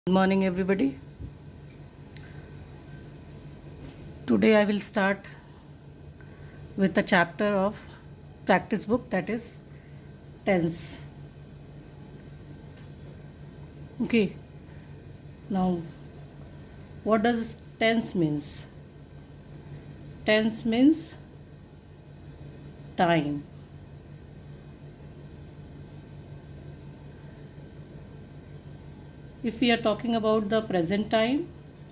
Good morning everybody. Today I will start with a chapter of practice book, that is tense. Okay, now what does tense means? Tense means time. If we are talking about the present time,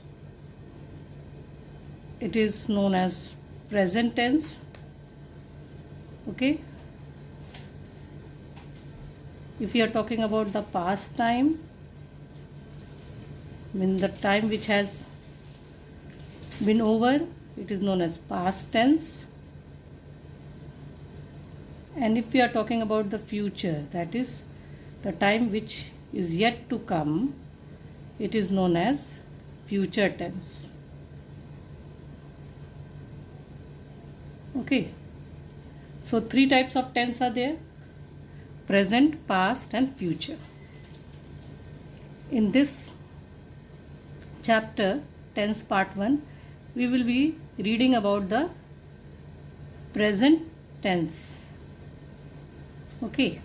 it is known as present tense. Okay. If we are talking about the past time, the time which has been over, it is known as past tense. And if we are talking about the future, that is the time which is yet to come, it is known as future tense. Okay, so three types of tense are there: present, past and future. In this chapter, tense part 1, we will be reading about the present tense. Okay,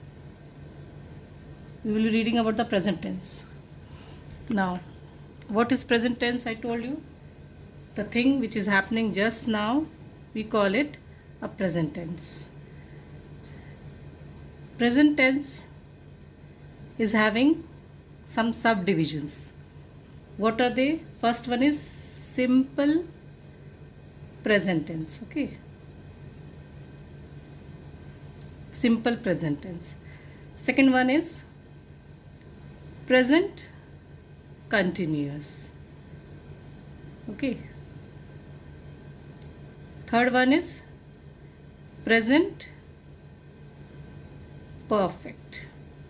we will be reading about the present tense. Now, what is present tense? I told you, the thing which is happening just now, we call it a present tense. Present tense is having some subdivisions. What are they? First one is simple present tense. Okay, simple present tense. Second one is present continuous. Okay. Third one is present perfect.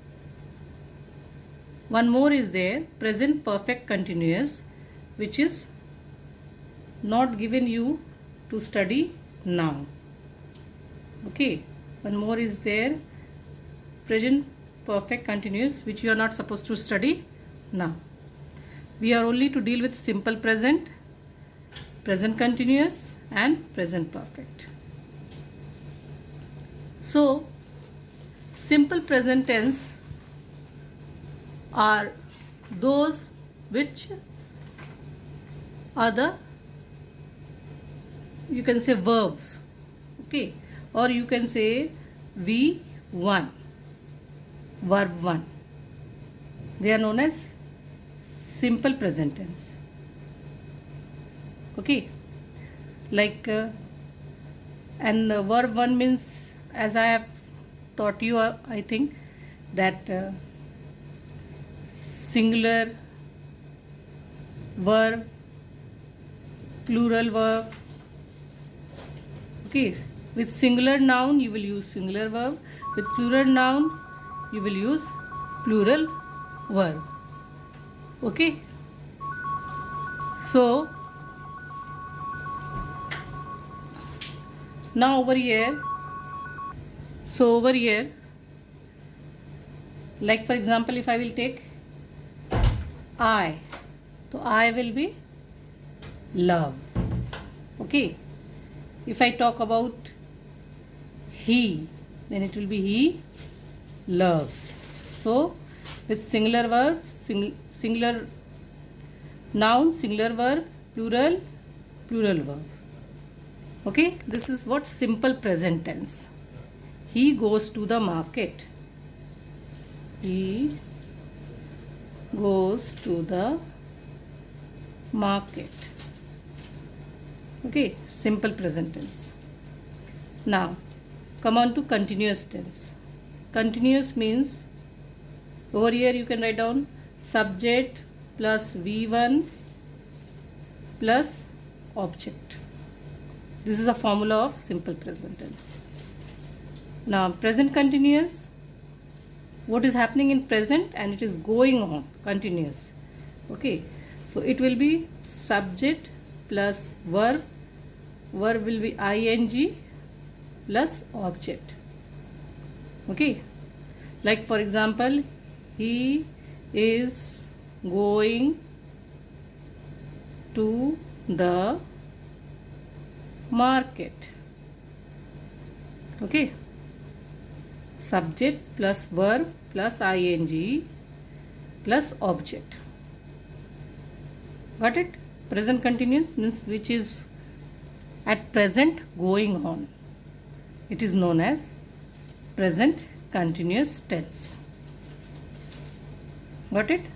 One more is there, present perfect continuous, which is not given you to study now. Okay. One more is there, present perfect continuous, which you are not supposed to study now. We are only to deal with simple present, present continuous and present perfect. So, simple present tense are those which are the, you can say, verbs. Okay, or you can say V1, verb 1. They are known as simple present tense. Okay, like and verb 1 means, as I have taught you, I think, that singular verb, plural verb. Okay, with singular noun you will use singular verb, with plural noun you will use plural verb. Okay, so now over here, like for example, if I will take I, so I will be love. Okay, if I talk about he, then it will be he loves. So with singular verb, singular noun, singular verb, plural, plural verb. Okay, this is what simple present tense. He goes to the market. He goes to the market. Okay, simple present tense. Now, come on to continuous tense. Continuous means, over here you can write down subject plus V1 plus object. This is a formula of simple present tense. Now, present continuous, what is happening in present and it is going on, continuous. Okay, so it will be subject plus verb, verb will be ing plus object. Okay, like for example, he is going to the market. Okay, subject plus verb plus ing plus object. Got it? Present continuous means which is at present going on. It is known as present continuous tense. Got it?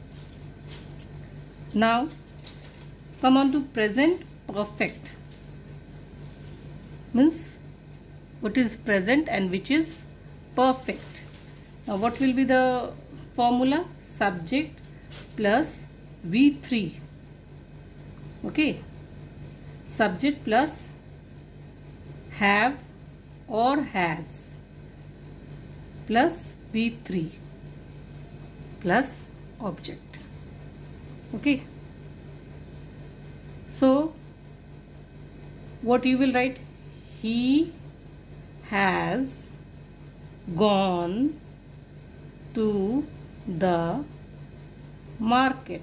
Now come on to present perfect. Means what is present and which is perfect. Now what will be the formula? Subject plus V3. Okay, subject plus have or has plus V3 plus object. Okay, so what you will write? He has gone to the market.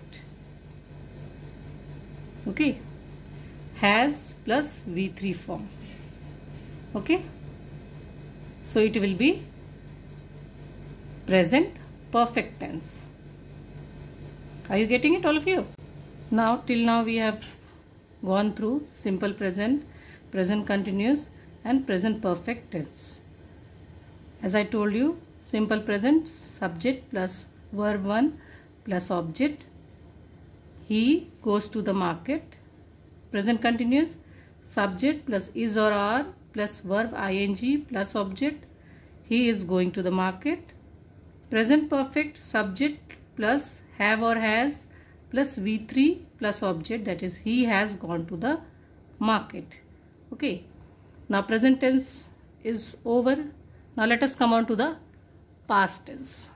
Okay, has plus V3 form. Okay, so it will be present perfect tense. Are you getting it, all of you? Now till now we have gone through simple present, present continuous and present perfect tense. As I told you, simple present, subject plus verb 1 plus object. He goes to the market. Present continuous, subject plus is or are plus verb ing plus object. He is going to the market. Present perfect, subject plus have or has plus V3 plus object, that is he has gone to the market. Okay, now present tense is over. Now let us come on to the past tense.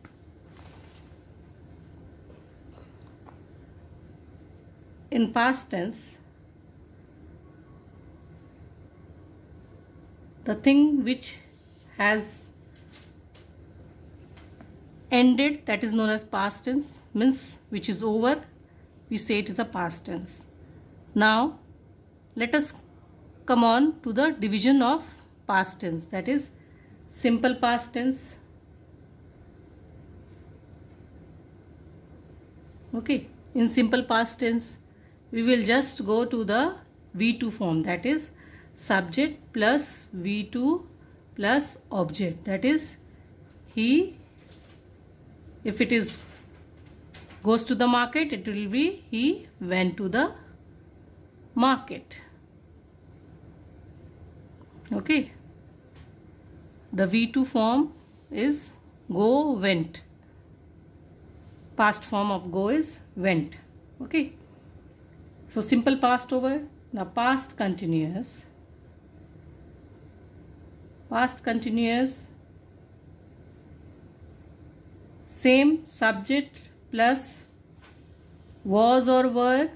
In past tense, the thing which has ended, that is known as past tense, means which is over, we say it is a past tense. Now let us come on to the division of past tense, that is simple past tense. Okay, in simple past tense we will just go to the V2 form, that is subject plus V2 plus object, that is he. If it is goes to the market, it will be he went to the market. Okay, the V2 form is go, went. Past form of go is went. Okay, so simple past over. Now past continuous. Past continuous, same subject plus was or were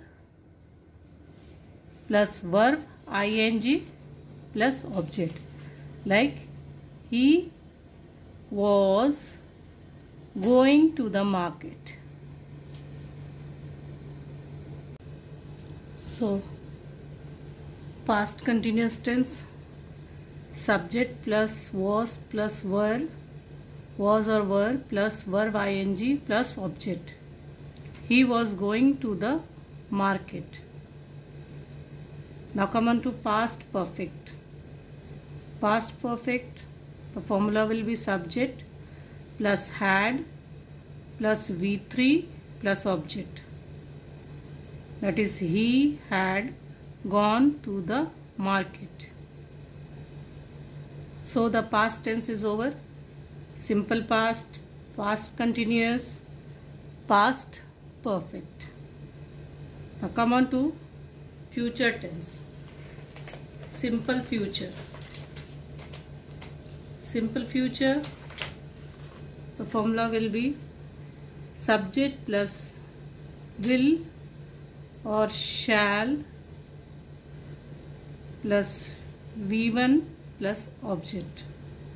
plus verb ing plus object, like he was going to the market. So past continuous tense, subject plus was plus were, was or were plus verb ing plus object. He was going to the market. Now come on to past perfect. Past perfect, the formula will be subject plus had plus V3 plus object. That is he had gone to the market. So the past tense is over. Simple past, past continuous, past perfect. Now come on to future tense. Simple future. Simple future, the formula will be subject plus will or shall plus V1 plus object.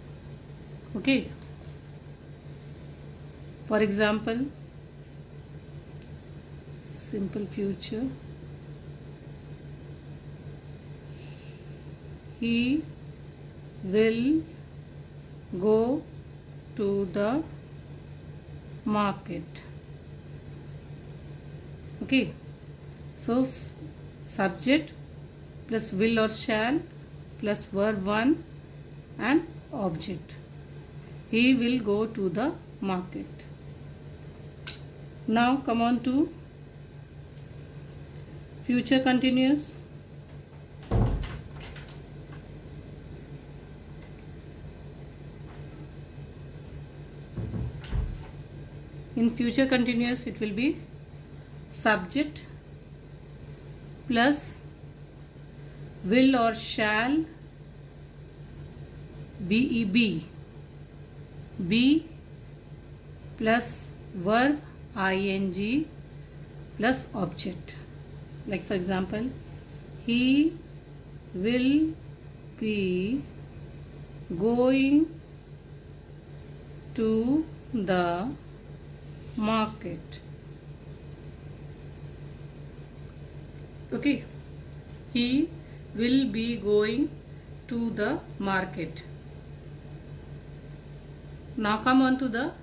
Okay, for example, simple future. He will go to the market. Okay, so subject plus will or shall plus verb 1 and object. He will go to the market. Now come on to future continuous. In future continuous, it will be subject plus will or shall be plus verb ing plus object. Like for example, he will be going to the market. Okay, he will be going to the market. Now come on to the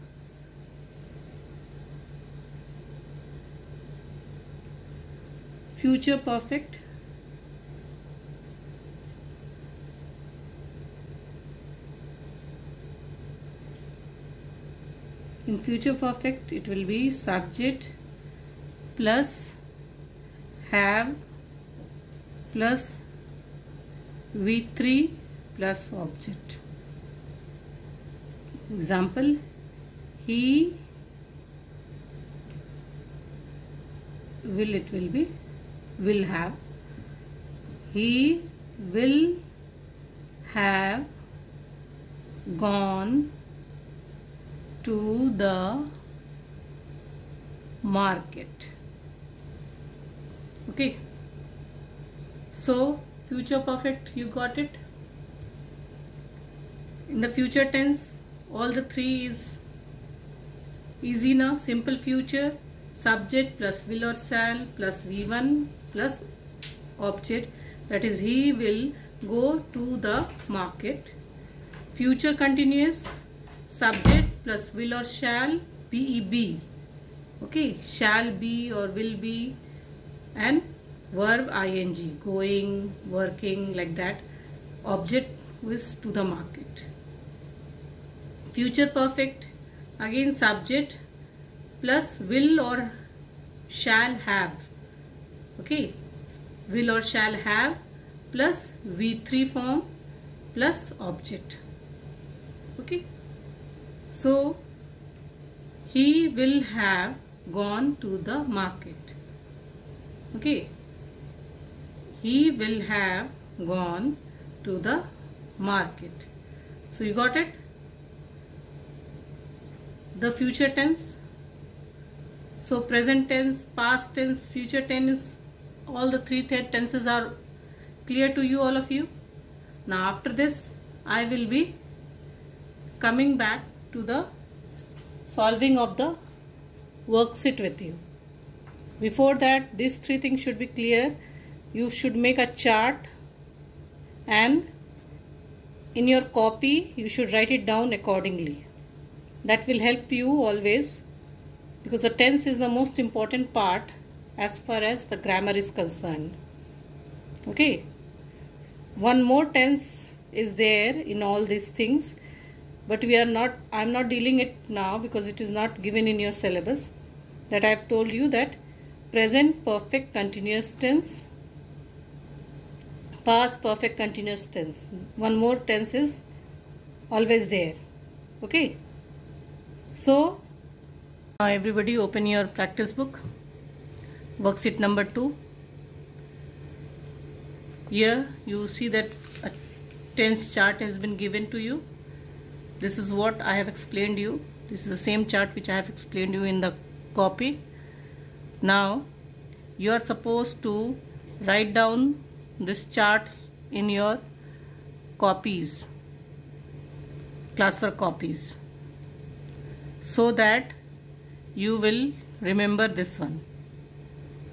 future perfect. In future perfect, it will be subject plus have plus V3 plus object. Example, he will, it will be will have. He will have gone to the market. Okay, so future perfect, you got it. In the future tense, all the three is easy now. Simple future, subject plus will or shall plus V1 plus object, that is he will go to the market. Future continuous, subject plus will or shall be. Okay, shall be or will be, and verb ing, going, working, like that. Object is to the market. Future perfect, again subject plus will or shall have. Okay, will or shall have plus V3 form plus object. Okay, so he will have gone to the market. Okay, he will have gone to the market. So you got it. The future tense. So present tense, past tense, future tense, all the three tenses are clear to you, all of you. Now after this, I will be coming back to the solving of the worksheet with you. Before that, these three things should be clear. You should make a chart, and in your copy you should write it down accordingly. That will help you always, because the tense is the most important part as far as the grammar is concerned. Okay, one more tense is there in all these things, but I'm not dealing it now because it is not given in your syllabus. That I have told you that present perfect continuous tense, past perfect continuous tense. One more tense is always there. Okay, so now everybody open your practice book, worksheet number 2. Here you see that a tense chart has been given to you. This is what I have explained you. This is the same chart which I have explained you in the copy. Now you are supposed to write down this chart in your copies, classwork copies, so that you will remember this one.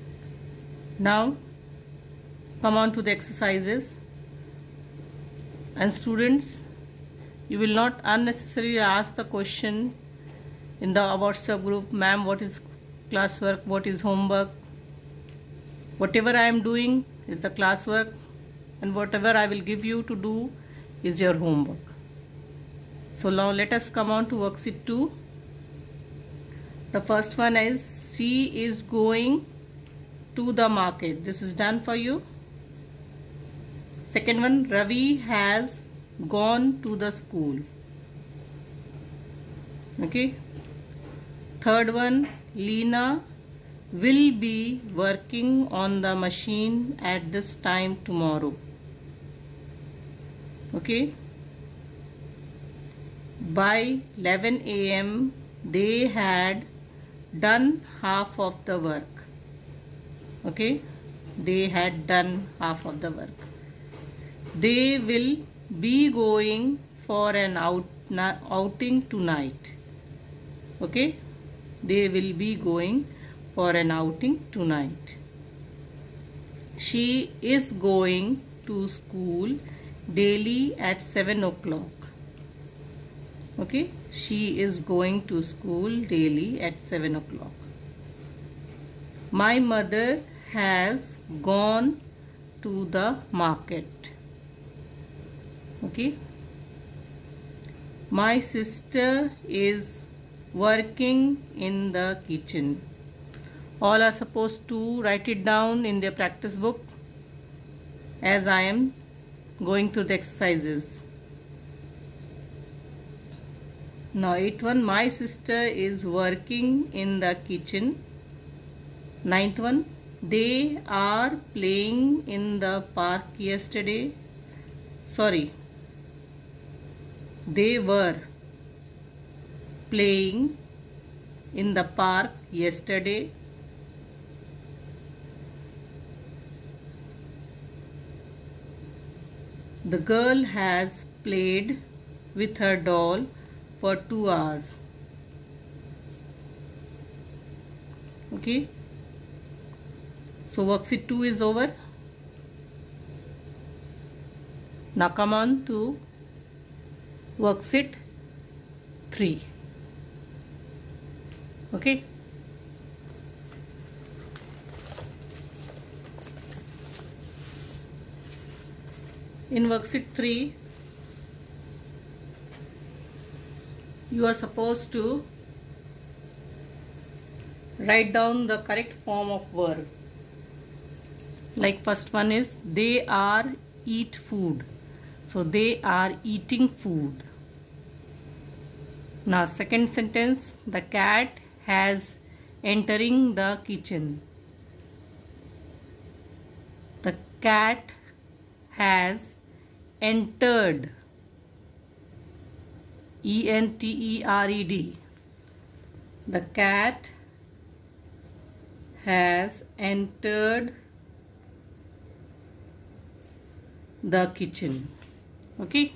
Now come on to the exercises. And students, you will not unnecessarily ask the question in the WhatsApp group, ma'am, what is classwork, what is homework? Whatever I am doing is the classwork, and whatever I will give you to do is your homework. So now let us come on to worksheet 2. The first one is she is going to the market. This is done for you. Second one, Ravi has gone to the school. Okay. Third one, Leena will be working on the machine at this time tomorrow. Okay. By 11 a.m. they had done half of the work. Okay. They had done half of the work. They will be going for an outing tonight. Okay. They will be going for an outing tonight. She is going to school daily at 7 o'clock. Okay. She is going to school daily at 7 o'clock. My mother has gone to the market. Okay. My sister is working in the kitchen. All are supposed to write it down in their practice book as I am going through the exercises. Now 8th one, my sister is working in the kitchen. 9th one, they are playing in the park yesterday. Sorry. They were playing in the park yesterday. The girl has played with her doll for 2 hours. Okay. So worksheet 2 is over. Now come on to worksheet 3. Okay. In worksheet 3, you are supposed to write down the correct form of verb. Like first one is they are eat food. So they are eating food. Now second sentence, the cat has entering the kitchen. The cat has entered. E-N-T-E-R-E-D. The cat has entered the kitchen. Okay.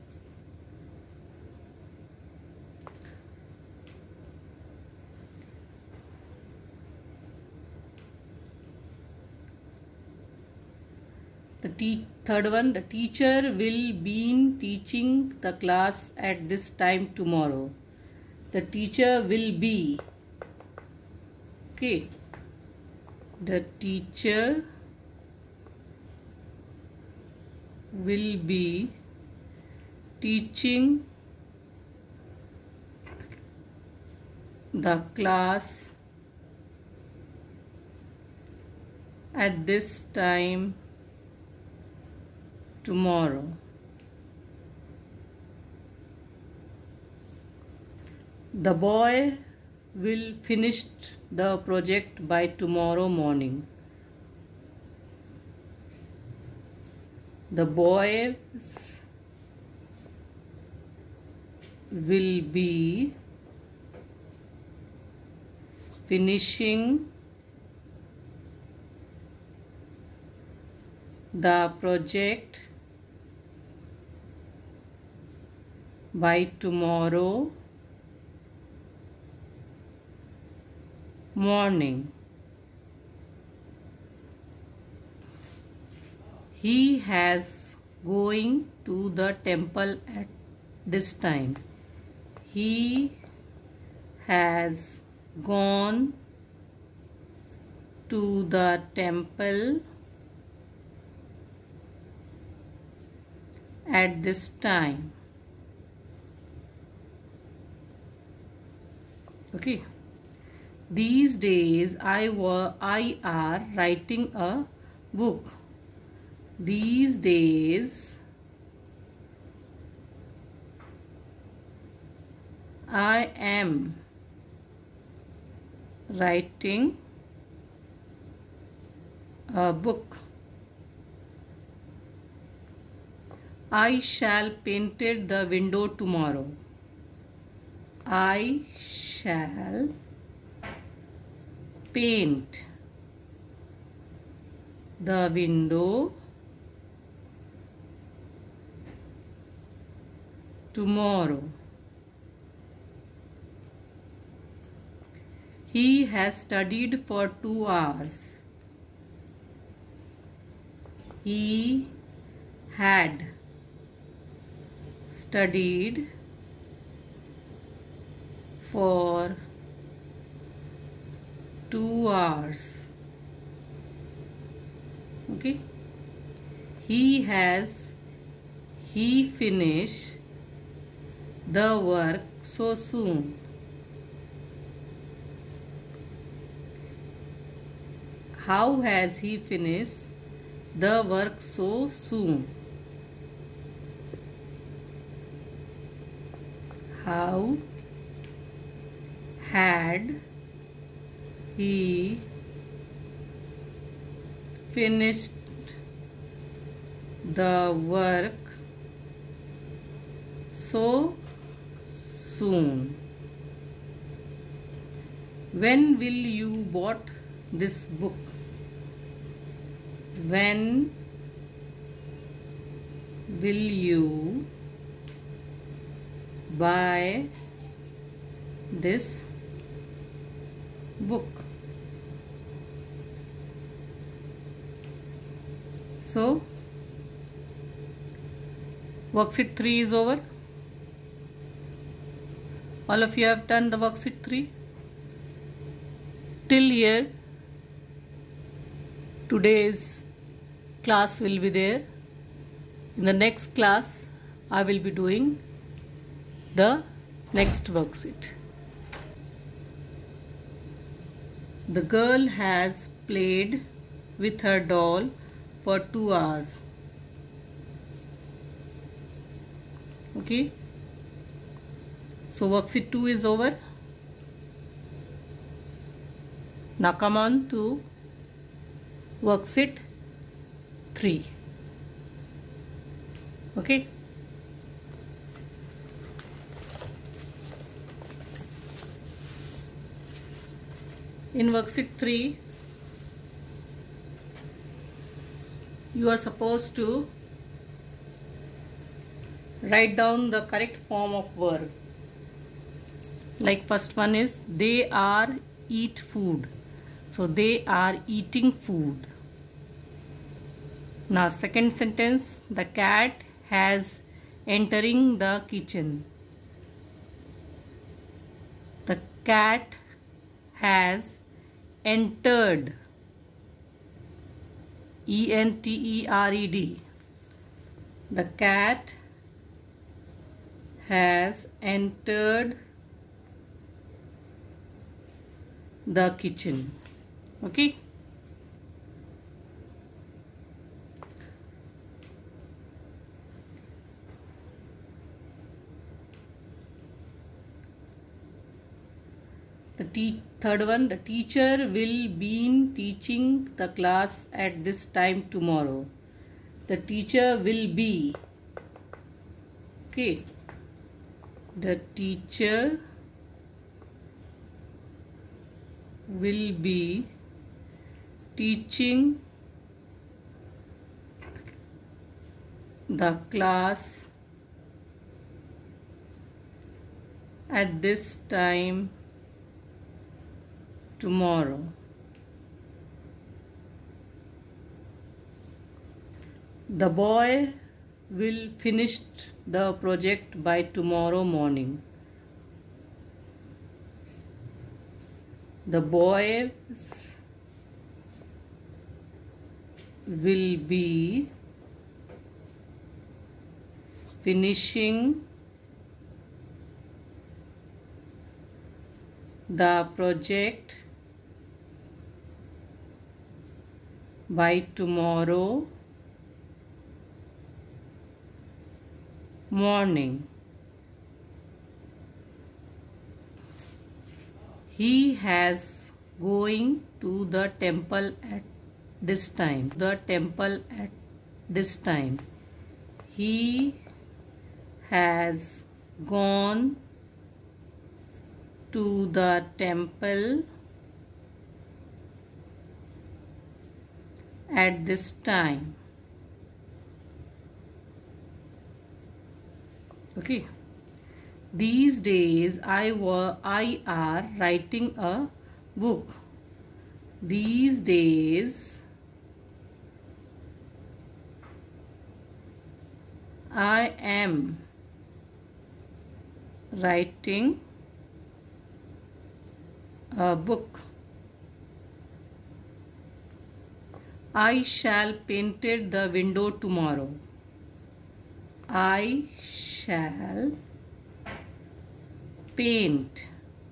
The third one, the teacher will be teaching the class at this time tomorrow. The teacher will be. Okay. The teacher will be teaching the class at this time tomorrow. The boy will finish the project by tomorrow morning. The boys will be finishing the project by tomorrow morning. He has going to the temple at this time. He has gone to the temple at this time. Okay. These days I are writing a book. These days I am writing a book. I shall paint the window tomorrow. I shall paint the window tomorrow. He has studied for 2 hours. He had studied for 2 hours. Okay. He finished the work so soon. How has he finished the work so soon? How had he finished the work so soon? When will you bought this book? When will you buy this book? So worksheet 3 is over. All of you have done the worksheet 3 till here. Today's class will be there. In the next class I will be doing the next worksheet. The girl has played with her doll for 2 hours. Okay. So worksheet 2 is over. Now come on to worksheet 3. Okay. In worksheet 3 you are supposed to write down the correct form of verb. Like first one is they are eat food. So they are eating food. Now second sentence, the cat has entering the kitchen. The cat has entered. E-N-T-E-R-E-D. The cat has entered the kitchen. Okay. The third one, the teacher will be teaching the class at this time tomorrow. The teacher will be. Okay. The teacher will be teaching the class at this time tomorrow. The boy will finish the project by tomorrow morning. The boys will be finishing the project by tomorrow morning. He has going to the temple at this time. The temple at this time. He has gone to the temple at this time. Okay. These days I are writing a book. These days I am writing a book. I shall paint the window tomorrow. I shall paint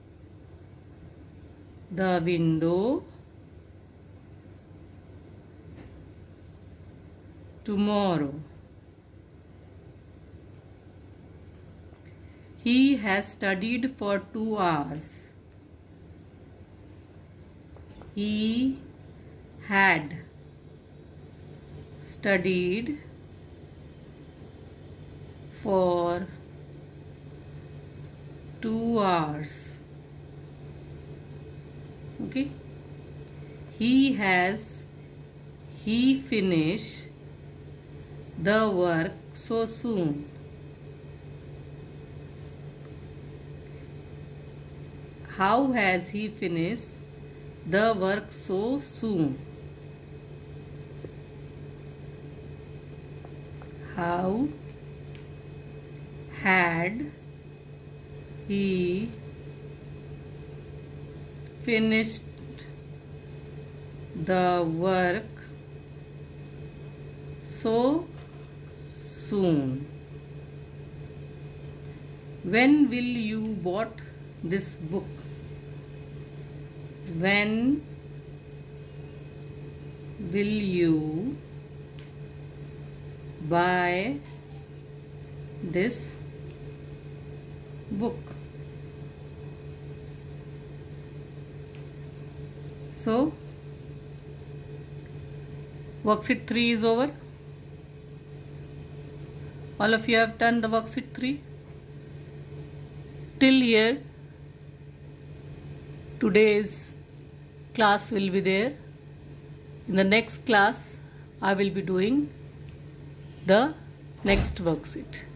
the window tomorrow. He has studied for 2 hours. He had studied for 2 hours. Okay. He finished the work so soon. How has he finished the work so soon? How had he finished the work so soon? When will you bought this book? When will you buy this book? So, worksheet 3 is over. All of you have done the worksheet 3. Till here, today's class will be there. In the next class, I will be doing the next worksheet.